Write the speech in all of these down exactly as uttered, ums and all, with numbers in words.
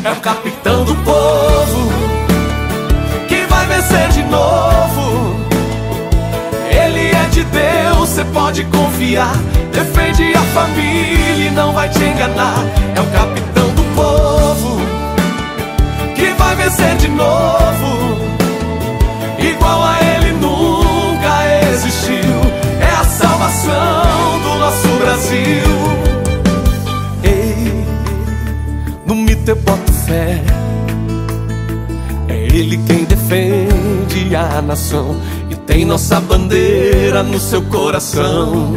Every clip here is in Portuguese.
É o capitão do povo que vai vencer de novo. Ele é de Deus, cê pode confiar. Defende a família e não vai te enganar. É o capitão do povo que vai vencer de novo. Igual a ele nunca existiu. É a salvação do nosso Brasil. Ei, no mito eu boto fé. É ele quem defende a nação e tem nossa bandeira no seu coração.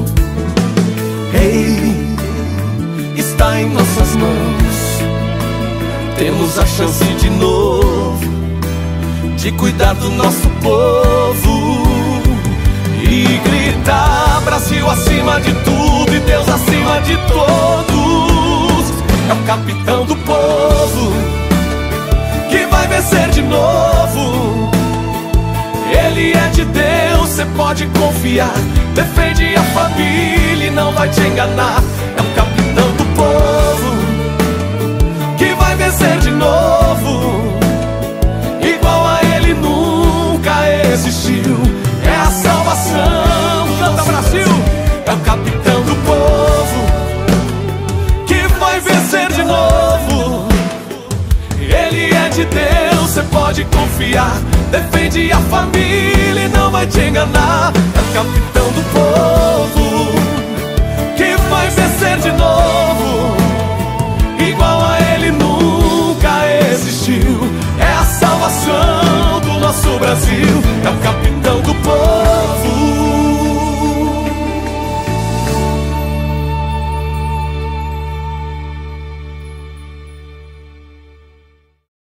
Ei, está em nossas mãos. Temos a chance de novo de cuidar do nosso povo e gritar: Brasil acima de tudo e Deus acima de todos. É o capitão do povo que vai vencer de novo. Ele é de Deus, cê pode confiar. Defende a família e não vai te enganar. É o capitão do povo que vai vencer de novo. Igual a ele nunca existiu. É a salvação. Canta, Brasil! É o capitão do povo que vai vencer de novo. Ele é de Deus, cê pode confiar. Defende a família e não vai te enganar. É o capitão do povo que vai vencer de novo. Igual a ele nunca existiu. É a salvação do nosso Brasil. É o capitão